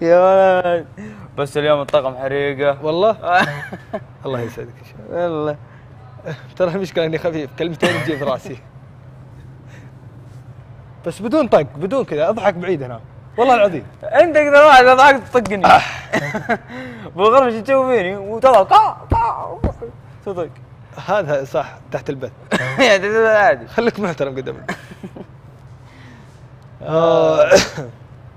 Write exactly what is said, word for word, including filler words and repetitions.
يا ولد بس اليوم الطقم حريقه والله. الله يسعدك يا شيخ. والله ترى المشكله اني خفيف، كلمتين تجي في راسي. بس بدون طق، بدون كذا، اضحك بعيد هنا والله العظيم. انت كذا واحد اذا ضحكت تطقني. بالغرفه شو تسوي فيني وتطلع قا قا تطق. هذا صح تحت البث. يعني عادي. خليك محترم قدامك.